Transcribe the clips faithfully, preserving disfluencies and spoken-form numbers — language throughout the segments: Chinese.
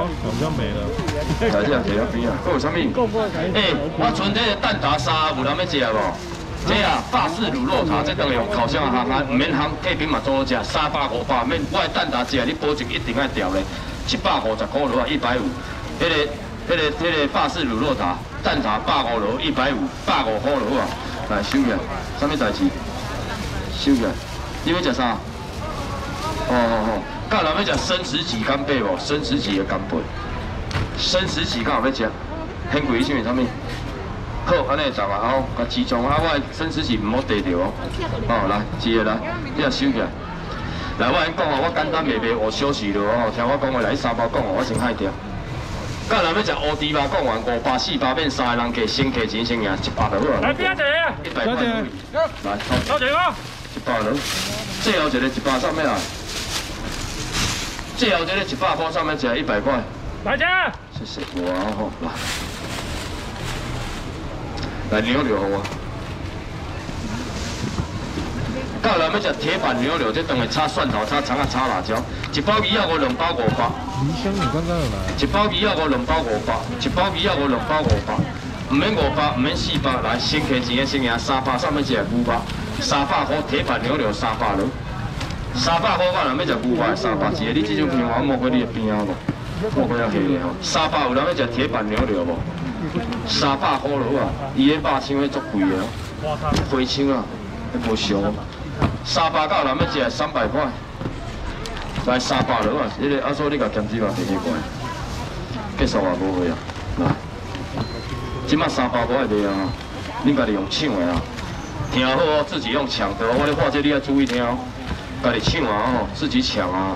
好像没了。 来这摕到边啊，还有啥物？诶，我存这个蛋挞沙，有人要食无？这啊，法式卤肉塔，这当然用烤箱啊，行啊，唔免烘客边嘛做好食，三百五百，免我的蛋挞食，你保证一定爱调咧，一百五十块落啊，一百五。迄个、迄个、迄个法式卤肉塔，蛋挞百五落，一百五，百五块落啊，来收起来，啥物代志？收起来，你要食啥？哦哦哦，甲人要食生食鸡干贝无？生食鸡的干贝，生食鸡敢有要食？很贵，什么啥物？ 好，安尼十啊，后甲集中啊，我生死是唔好地着哦。哦，来，一个来，你也收起来。来，我先讲哦，我简单卖卖，我休息了哦。听我讲话来，三包讲哦，我先海掉。甲人要食乌猪肉，讲完五百四百变三个人计，先计钱先赢一百就好啊。 来边一个啊？ 一百块。来， 多少个？ 一百了。最后一个一百上面啊。最后这个一百块上面只一百块。 来者。 谢谢，哇吼，来。 来牛柳好啊！到人要食铁板牛柳，这等于炒蒜头、炒葱啊、炒辣椒。一包鱼仔五，两包五百。 鱼香你刚刚有来？ 一包鱼仔五，两包五百。一包鱼仔五，两包五百。唔免五百，唔免四百，来先开钱的先赢三百，上面一个五百，三百块铁板牛柳三百了。三百块我人要食牛排三百，一个你这种片我摸过你的边啊无？摸过遐黑的吼。三百有人要食铁板牛柳无？ 三百块落啊！伊个肉肠迄足贵的哦，花肠啊，迄无俗。三百到人要食三百块，来三百落啊！迄个阿叔你甲咸猪肉摕起过来，结束啊无去啊！来，即马三百块会卖啊！恁家己用抢的啊！听好哦，自己用抢的，我咧话这你要注意听哦，家己抢啊哦，自己抢啊！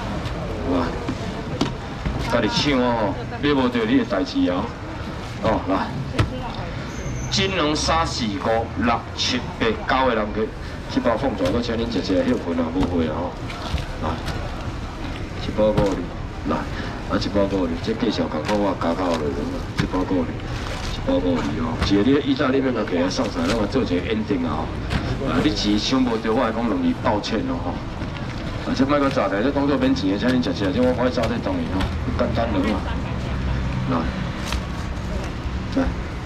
来，家己抢哦，买无到你的代志啊！ 哦，来，金龙三四五六七八九个人去，这包放在，我请恁食食休困啊，无会啊吼。来，一包五二，来，啊一包五二，这介绍讲讲我加到落去啊，一包五二，一包五二哦。一个你意大利面个给他上菜，咱个做一个 ending 啊吼。啊，你钱抢无到，我来讲容易抱歉咯吼。啊，这卖个炸台，这当作免钱的，请恁食食，这我我炸这当然吼，简单了嘛。来。 来，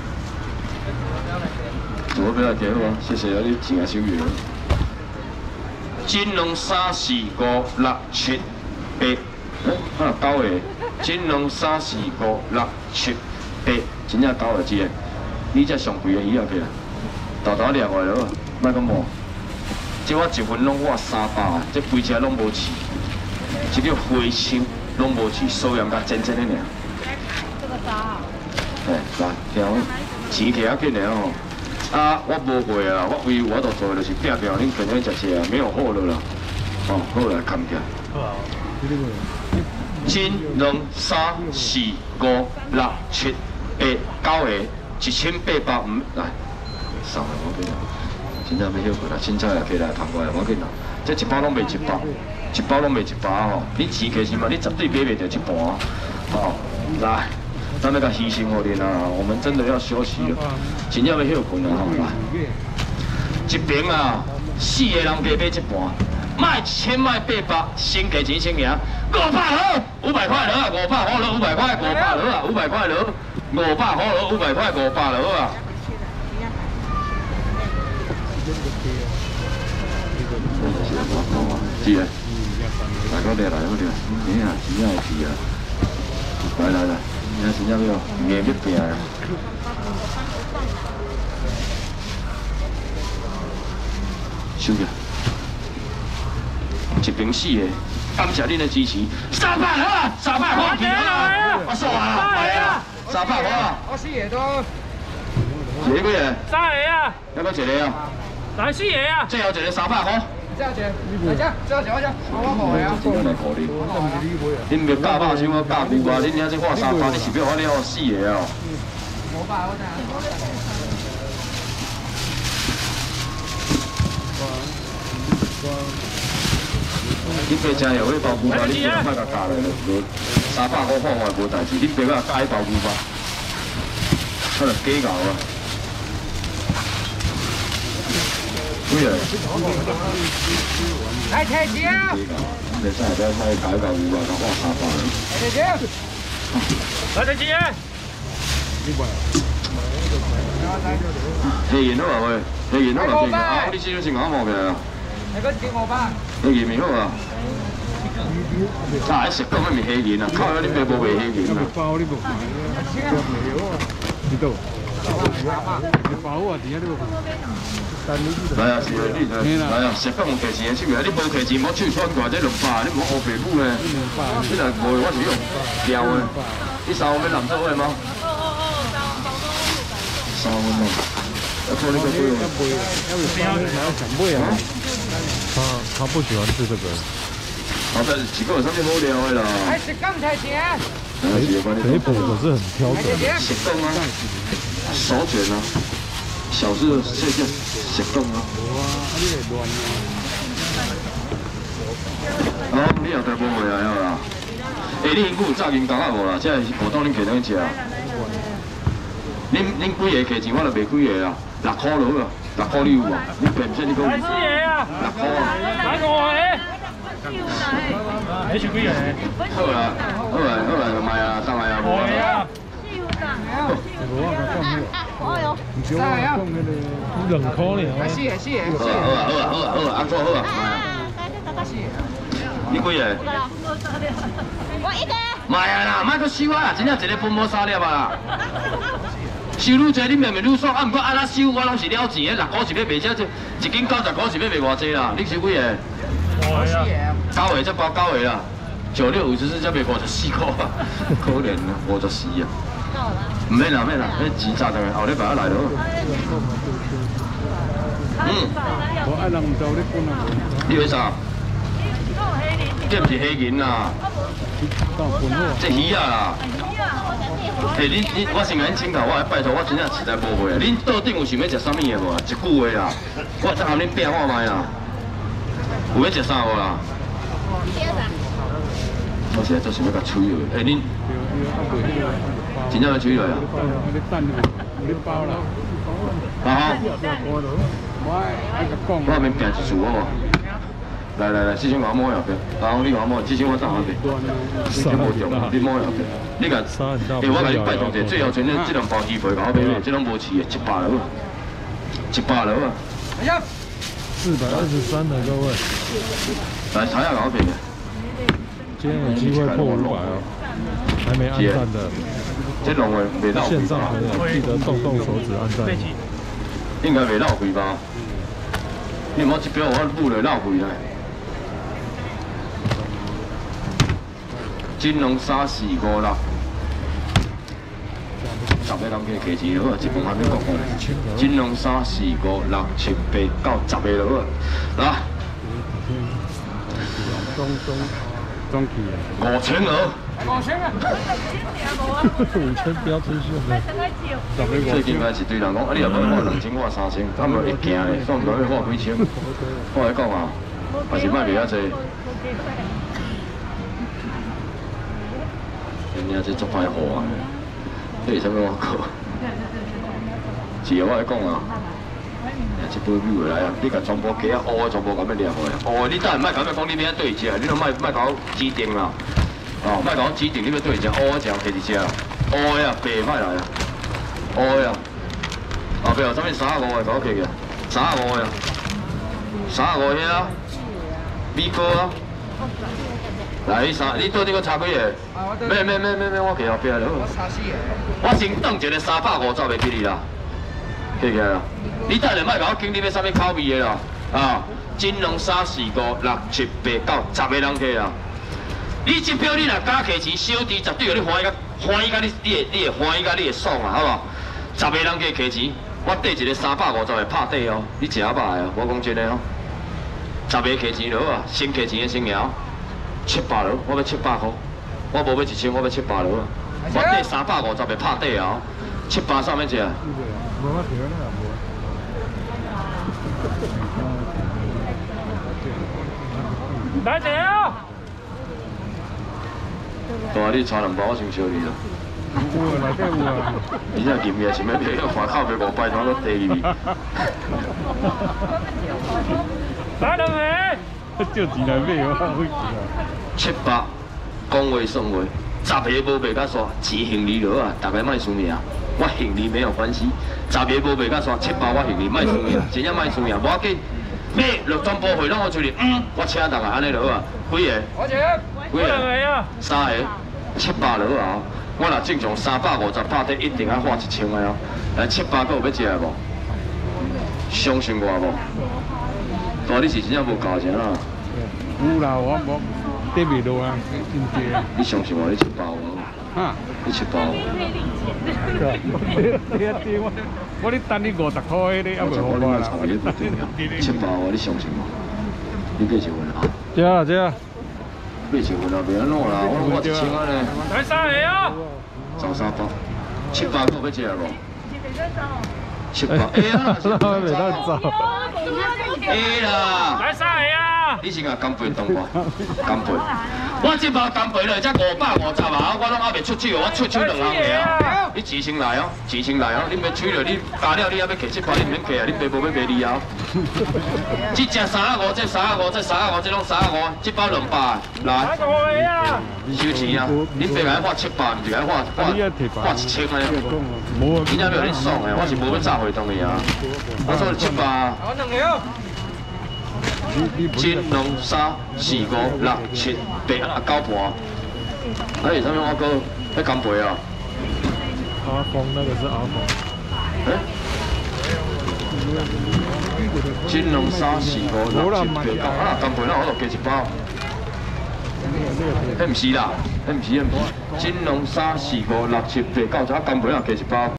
我不要给我，谢谢啊！你钱也收完了。金龙三四五六七八，啊九个。金龙三四五六七八，真正九个字的。你这上贵的鱼啊去啊，豆豆掠过来了，莫讲摸。这我一份拢我三百，这规只拢无饲，一个花青拢无饲，素养甲真真的尔。这个渣。 哎，来，听我钱摕较紧的吼。啊，我无会啊，我为我都做就是拼拼，恁肯定食食啊，没有货了啦。哦，好来看起来。金两三四五六七八九个，一千八百五来，送来我给你。真正要休困啦，凊彩也起来捧过来，我紧啦。这一包拢卖一百，一包拢卖一百吼。你钱摕是嘛？你绝对买袂到一半。哦，来。 咱那个牺牲我哋啦，我们真的要休息了，真正要休困了吼。来，一边啊，四个人加买一半，卖一千卖八百，先给钱先赢，五百好，五百块了啊，五百好了，五百块，五百了啊，五百块了，五百好了，五百块，五百了啊。是啊，来个来来个来，你啊，真正是啊，来来来。 你真正要硬要拼啊！收起，一瓶四个，感谢恁的支持。三百好，三百好，皮啊！我说啊，来啊，三百好。我四个都。一个几个？ 三个啊。 要不一个啊？ 来四个啊。 最后一个三百好。 这钱，来这，这钱我这，我好呀。 真正来可怜。恁要加肉，想要加牛啊？恁遐这画三百，你是要我了四个哦。 五百我你别吃有迄包牛排，你不要卖甲加来了，三百块看我无代志，你别甲加一包牛排，可能假搞啊。 来抬轿。 你真系真系搞搞五啊，搞花三百。 抬轿。 来得及啊！ 黑银好啊喂，黑银好啊，黑银啊，你先先讲毛病啊。 那个金毛吧。 黑银咪好啊。啊，食讲咩咪黑银啊？靠！你爸无卖黑银啊？ 包你无买，你到？你包啊？点解你无？ 来啊，是啊，你来啊，食讲有客钱的手啊，你无客钱，莫手穿过这两百，你莫乌白母呢？你若无，我是用掉的。你三万要南做的吗？三万咯，我做你个对了。 他他不喜欢吃这个。 好的，几个有上面好料的啦。 还是刚才钱。 肥婆可是很挑整。 食讲啊，手卷啊，小事这些食讲啊。好，你后台无回来了啦。诶，你因有早间讲啊无啦？即系无当恁客人食啊。恁恁几个客钱我就卖几个啦，六块落啊，六块你有无？你骗唔骗你讲？ 来四爷啊！ 六块啊。 来五个。你是几个？ 好啦，好啦，好啦，卖啊，当来啊，无啊。 三呀。 两块呢。 四个，四个。 好啊，好啊，好啊，好啊，好啊，安怎好啊？你几个？ 我一个。 卖啊啦，卖搁收啊，真正一个分无三粒啊。收愈济，你明明愈爽，啊，毋过安那收，我拢是了钱的，六块是要卖这，一斤九十块是要卖偌济啦？你收几个？ 我四个。 九个才包九个啦，九六五十四才卖五十四块啊，可怜啊，五十四啊。唔免啦，免啦，迄钱早等下后礼拜来咯。嗯。 我爱人唔做你本啊。 你为啥？这不是黑银啦，这鱼啊啦。诶，你你我先甲恁请教，我来拜托，我真正实在无会啊。恁桌顶有想要食啥物的无啊？一句话啦，我再含恁拼看卖啦。有要食啥无啦？我现在做想要甲吹落，诶，恁真正要吹落啊？啊哈！我后面拼一组好无？来来来，之前我摸入去，然后你我摸，之前我怎下去？你无中，你摸入去，你甲，诶，我甲你拜托者，最后全这这两包鱼皮甲我买买，这拢无饲的，一百了，一百了啊！ 哎呀， 四百二十三的各位， 来查下搞平的。 今天有机会破五百哦，还没按赞的， 这龙的未绕线上朋友记得动动手指按赞。 应该未绕开吧？你莫一表我补了绕开来。金龙三四五六，十个人计价钱好啊，一份还没讲过。金龙三四五六七八九十个了好啊， 中中中期五千鹅。 五千啊！ 五千不要出现了。 最近开始对人讲，啊你若要花两千，花三千，他们会惊的，算唔到要花几千。我来讲啊，还是卖袂遐济。人家这足歹货啊！这是啥物我靠？是啊，我来讲啊，一杯米回来啊，你甲全部鸡啊乌的全部咁样掠回来。乌的你等下莫咁样讲，你要对食，你都莫莫甲我指定啦。哦，莫甲我指定你要对食，乌的食家己食啦。乌的啊，白莫来啊，乌的啊。后壁有啥物三十五的，甲我摕去啊，三十五的啊，三十五的啊，米糕啊。来，三，你对你个差几个？咩咩咩咩咩，我企后壁了。 我差四个。 我先当一个三百五十袂给你啦，起起来啦。你等下莫甲我经你要啥物口味的啦，啊，金龙三四五六七八九十个人去啦。你这表你若加价钱小弟，绝对互你欢喜甲欢喜甲你，你会你会欢喜甲你会爽啊，好无？十个人加价钱，我缀一个三百五十个拍底哦，你食饱哦，我讲真的哦。十个价钱落啊，先价钱的先摇。七百了，我要七百块，我无要一千，我要七百了。我缀三百五十个拍底啊，七百啥物食？ 来者啊！ 大你差两包，我先烧你啦。 有啊，内底有啊。 你这金面想要卖，花口卖五百，怎个地入去？ 来两个。 就钱来买，我会啊。 七百，讲话算话， 十个无卖甲煞，钱行李落啊，大家莫输赢。我行李没有关系，十个无卖甲煞，七八我行李莫输赢，真正莫输赢，无要紧。买就全部回让我出去，嗯，我请大家安尼落啊，几个？ 我请。 几个？三个，七八落啊！我若正常三百五十八块，一定要花一千个哦。来七八个有要食无？相信我无？大你是真正无交钱啊？ 有啦，我无得袂落啊，真济啊。 你相信我，你七八无？ 哈？ 你七八无？ 我我咧等你五十块迄个，还袂好我啦。 七八无，你相信我？你几结婚啊？ 这啊这啊。 几结婚啊？袂安怎啦？我我一千啊呢。 来三个啊！ 走三百，七八个要食无？七八，哎呀， 那袂当走。 哎啦！ 来三个啊！ 你先甲干杯当我，干杯！我这包干杯了，才五百五十啊！我拢还袂出手，我出手两行个啊！你钱先来哦，钱先来哦！你免取了，你加了你还要摕七包，你免摕啊！你爸无要卖你啊！这只三啊五，这三啊五，这三啊五，这拢三啊五，这包两百，来。收钱啊！恁爸甲我发七百，毋是甲我发发发一千个。真正要你爽的，我是无要炸回东的啊！我说七百。 我两个。 金龙三四五六七八啊九盘，哎，上面我哥在干杯啊？ 阿峰那个是阿峰。 哎，金龙三四五六七八九啊，干杯那我就加一包。迄唔是啦，迄唔是，迄唔是。金龙三四五六七八九，只干杯那加一包。